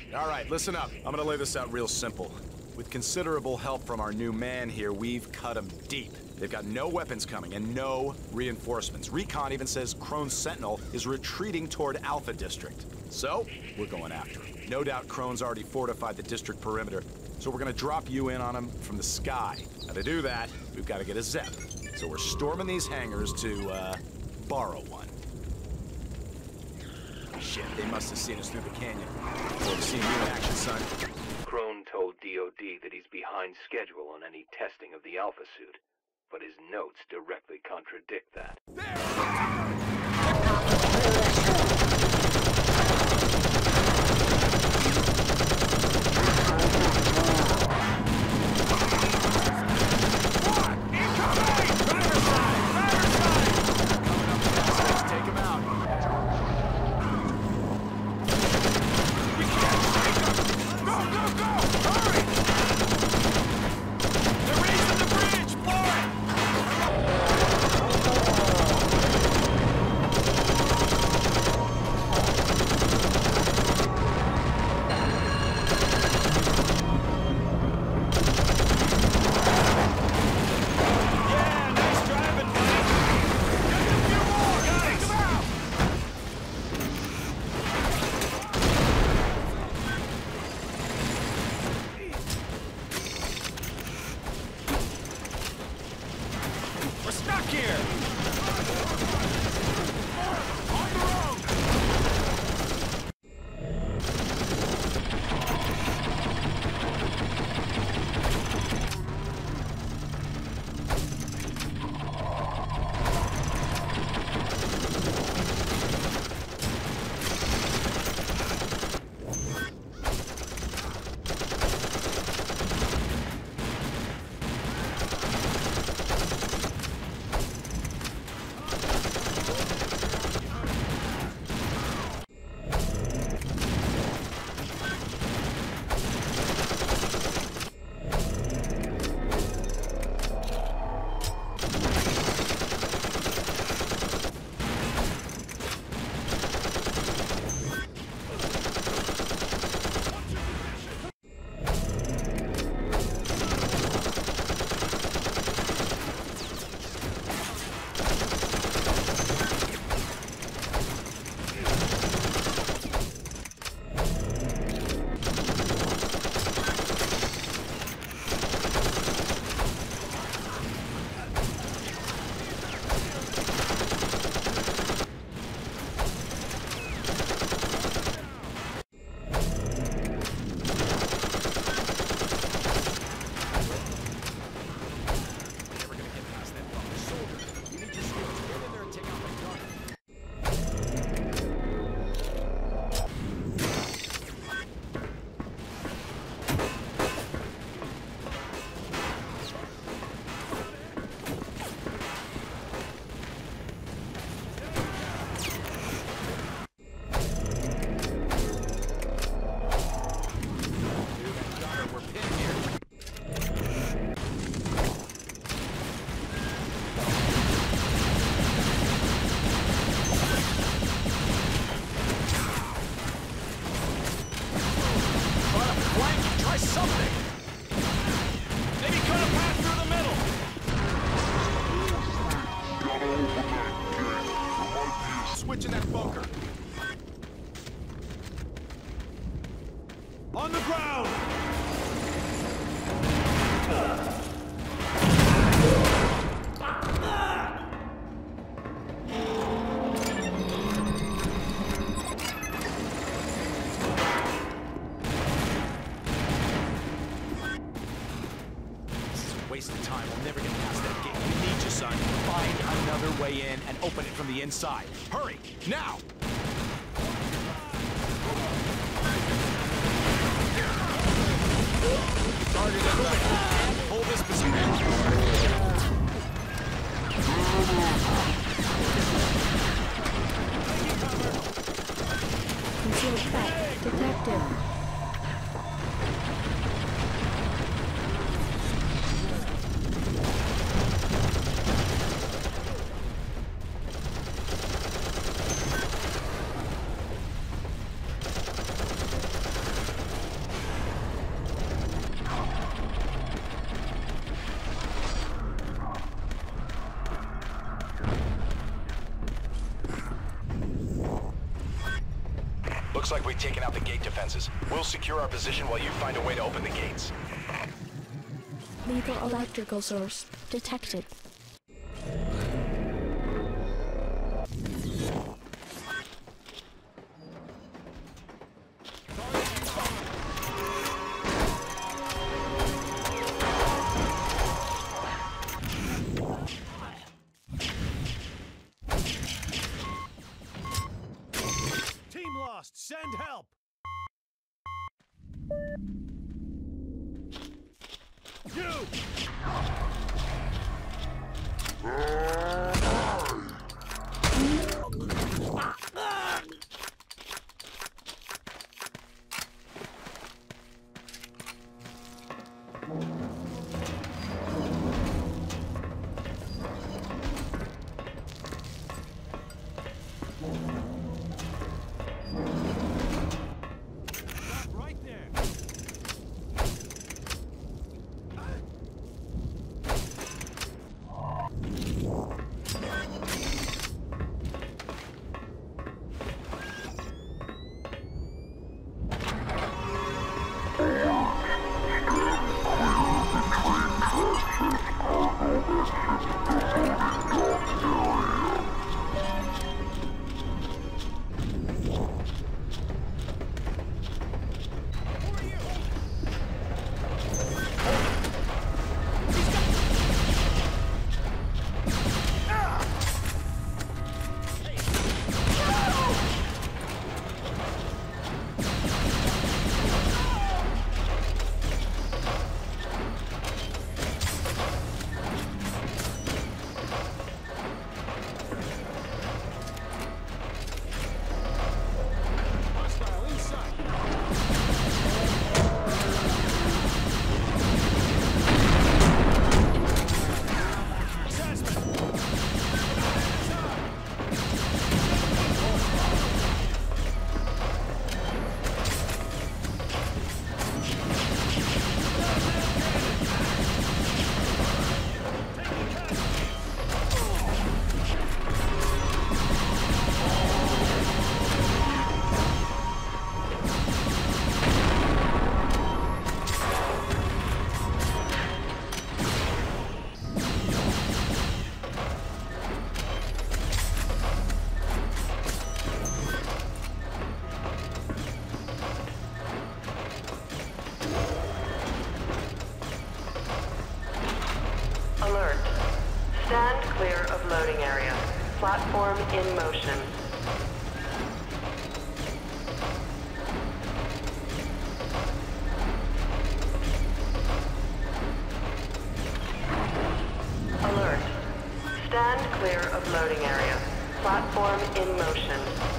All right, listen up. I'm gonna lay this out real simple. With considerable help from our new man here, we've cut them deep. They've got no weapons coming and no reinforcements. Recon even says Krone's Sentinel is retreating toward Alpha District. So, we're going after him. No doubt Krone's already fortified the district perimeter, so we're gonna drop you in on him from the sky. Now to do that, we've gotta get a Zep. So we're storming these hangars to, borrow one. Shit, they must have seen us through the canyon. Well, we've seen you in action, son. Krone told DOD that he's behind schedule on any testing of the Alpha suit, but his notes directly contradict that. Switching that bunker. On the ground! This is a waste of time. We'll never get past that gate. We need you, son. Find another way in and open it from the inside. Hurry! Now! Target in back. Hold this position. Concealed threat detected. Looks like we've taken out the gate defenses. We'll secure our position while you find a way to open the gates. Lethal electrical source detected. Team lost. Send help. You! Stop right there. Hostile inside. Assessment. Alert. Stand clear of loading area. Platform in motion. Alert. Stand clear of loading area. Platform in motion.